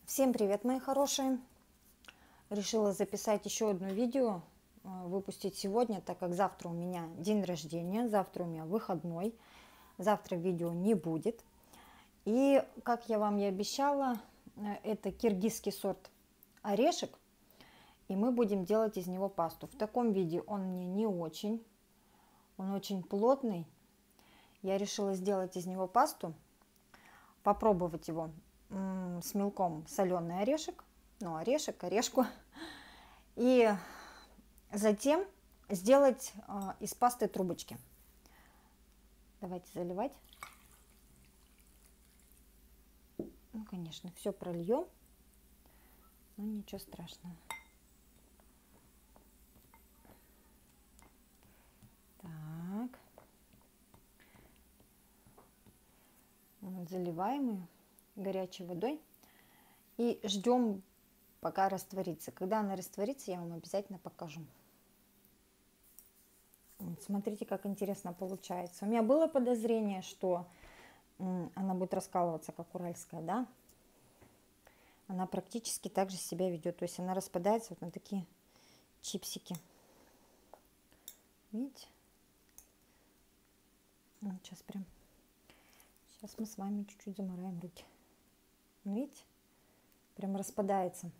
Всем привет, мои хорошие! Решила записать еще одно видео, выпустить сегодня, так как завтра у меня день рождения, завтра у меня выходной, завтра видео не будет. И, как я вам и обещала, это киргизский сорт орешек, и мы будем делать из него пасту. В таком виде он мне не очень, он очень плотный. Я решила сделать из него пасту, попробовать его с мелком соленый орешек, ну орешек, орешку, и затем сделать из пасты трубочки. Давайте заливать. Ну, конечно, все прольем, но ничего страшного. Так. Вот, заливаем ее горячей водой и ждем, пока растворится. Когда она растворится, я вам обязательно покажу. Вот, смотрите, как интересно получается. У меня было подозрение, что она будет раскалываться, как уральская, да? Она практически так же себя ведет. То есть она распадается вот на такие чипсики. Видите? Вот сейчас прям. Сейчас мы с вами чуть-чуть замараем руки. Видите? Прям распадается.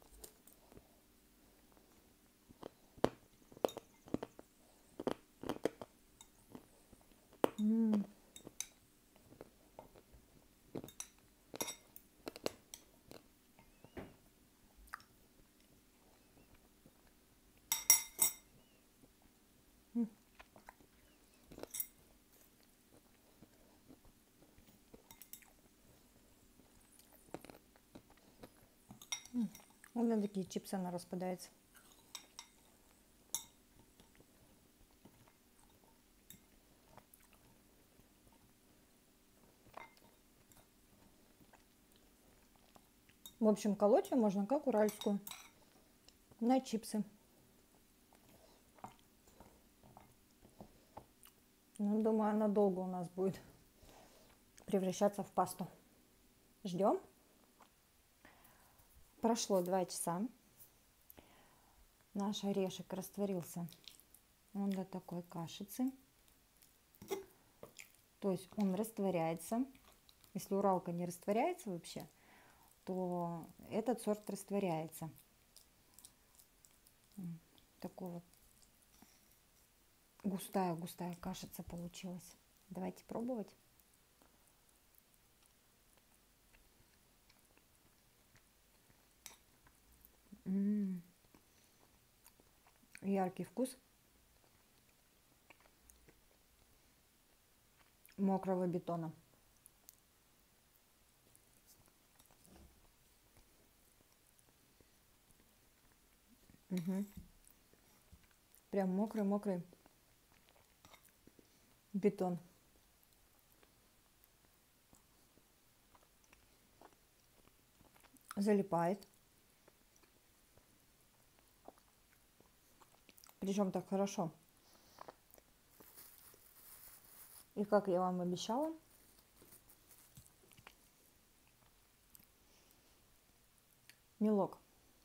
Вот на такие чипсы она распадается. В общем, колоть ее можно как уральскую, на чипсы. Ну, думаю, она долго у нас будет превращаться в пасту. Ждем. Прошло 2 часа. Наш орешек растворился он до такой кашицы. То есть он растворяется. Если уралка не растворяется вообще, то этот сорт растворяется. Такой вот густая кашица получилась. Давайте пробовать. Яркий вкус мокрого бетона. Прям мокрый бетон. Залипает. Причем так хорошо. И как я вам обещала, мелок,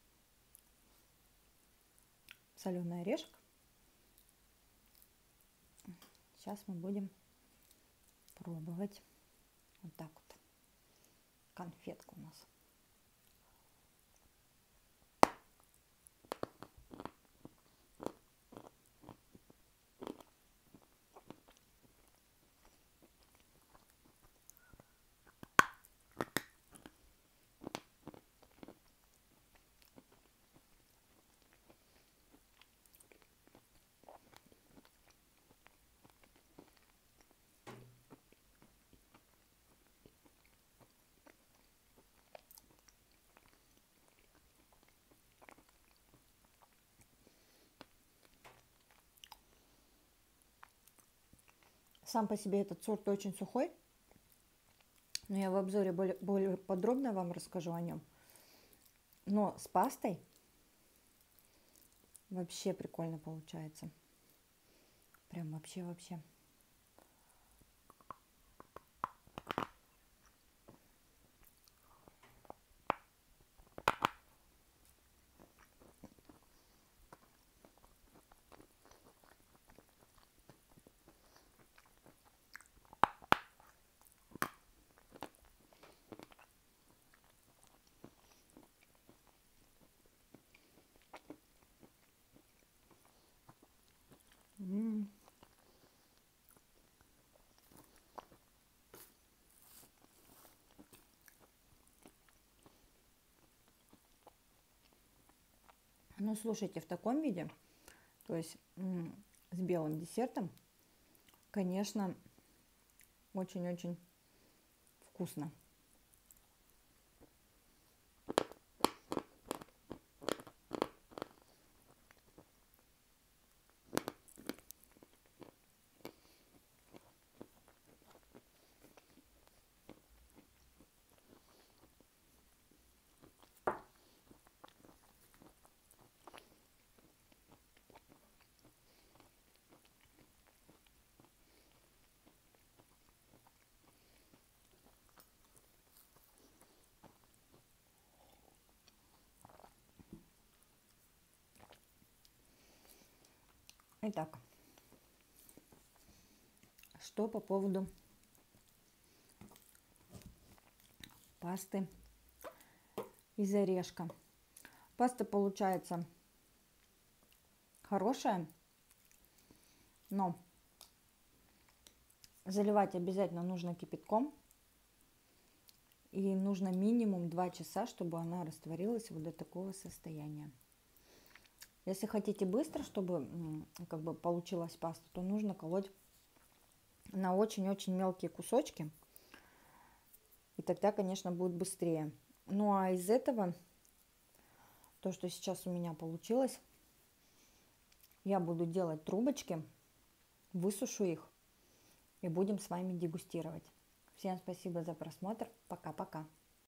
соленый орешек. Сейчас мы будем пробовать. Вот так вот. Конфетка у нас. Сам по себе этот сорт очень сухой, но я в обзоре более подробно вам расскажу о нем. Но с пастой вообще прикольно получается. Прям вообще. Ну, слушайте, в таком виде, то есть с белым десертом, конечно, очень-очень вкусно. Итак, что по поводу пасты из орешка. Паста получается хорошая, но заливать обязательно нужно кипятком. И нужно минимум 2 часа, чтобы она растворилась вот до такого состояния. Если хотите быстро, чтобы как бы получилась паста, то нужно колоть на очень-очень мелкие кусочки. И тогда, конечно, будет быстрее. Ну а из этого, то, что сейчас у меня получилось, я буду делать трубочки, высушу их и будем с вами дегустировать. Всем спасибо за просмотр. Пока-пока.